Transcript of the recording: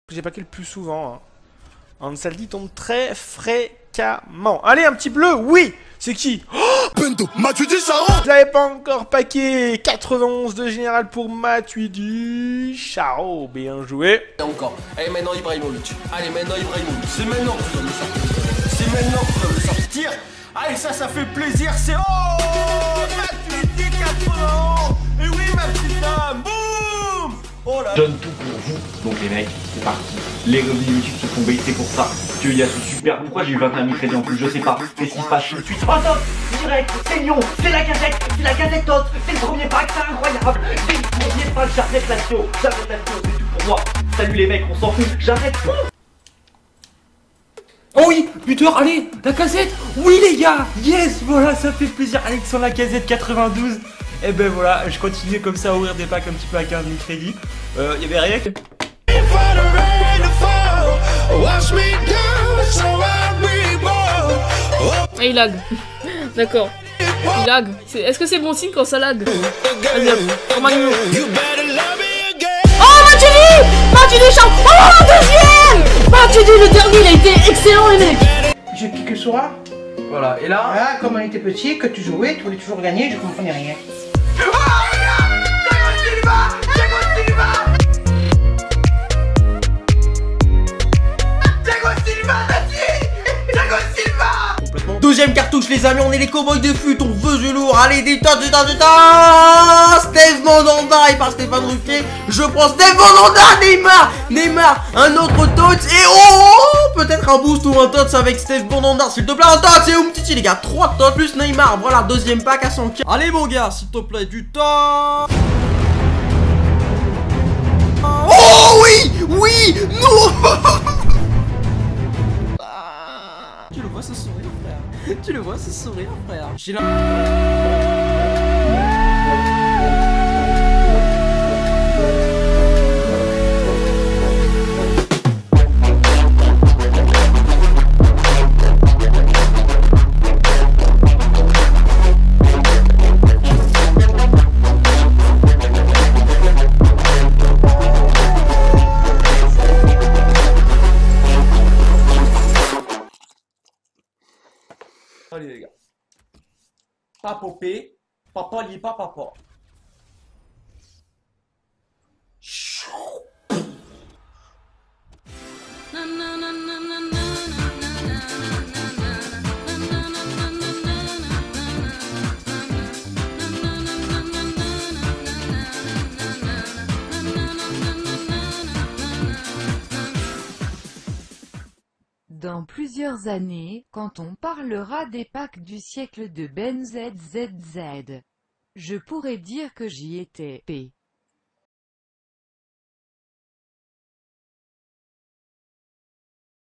que j'ai packé le plus souvent. Hein. Ansaldi tombe très fréquemment. Allez, un petit bleu, oui. C'est qui? Bento, Matuidi, Charo. Je l'avais pas encore packé. 91 de général pour Matuidi. Charo, bien joué. Et encore. Allez, maintenant Ibrahimovic. Allez, maintenant Ibrahimovic. C'est maintenant que tu dois le sortir. C'est maintenant que tu dois le sortir. Allez, ça fait plaisir. C'est... Oh, Matuidi, 91. Et oui, ma petite dame. Boum. Oh là. Je donne tout pour vous, donc les mecs, c'est parti. Les revenus YouTube se font baisser pour ça. Qu'il y a ce super. Pourquoi j'ai eu 21 000 crédits en plus? Je sais pas. Qu'est-ce qui se passe tout de suite? Oh top, direct, c'est Lyon, c'est la gazette haute, c'est le premier pack, c'est incroyable. C'est le premier pack, j'arrête la vidéo, c'est tout pour moi. Salut les mecs, on s'en fout, j'arrête tout. Oh oui, buteur, allez, la casette. Oui les gars, yes, voilà, ça fait plaisir. Alexandre Lacazette 92. Et ben voilà, je continue comme ça à ouvrir des packs un petit peu à 15 000 crédits. Y avait rien que... Ah, il lag. D'accord. Il lag. Est-ce que c'est bon signe quand ça lag? Vas-y, hop. Oh, Magno. Oh, Matuidi! Matuidi, champ. Oh, deuxième! Matuidi, le dernier, il a été excellent, les mecs. Je clique sur A. Voilà, et là... Voilà, comme on était petit, que tu jouais, tu voulais toujours gagner, je comprenais rien. Deuxième cartouche les amis, on est les cowboys de fut, on veut du lourd, allez des tas, Steve Mandanda et par Stéphane Ruquier, je prends Steve Mandanda, Neymar, un autre Tots et oh, peut-être un boost ou un Tots avec Steve Mandanda, s'il te plaît, un Tots et Umtiti les gars, 3 Tots plus Neymar, voilà, deuxième pack à 100K. Allez mon gars, s'il te plaît, du temps. Oh oui, non. Tu le vois ce sourire frère. Tu le vois ce sourire frère. J'ai Allez les gars. Pas popé, papa lit pas papa. Dans plusieurs années, quand on parlera des packs du siècle de Ben ZZZ, je pourrais dire que j'y étais. P.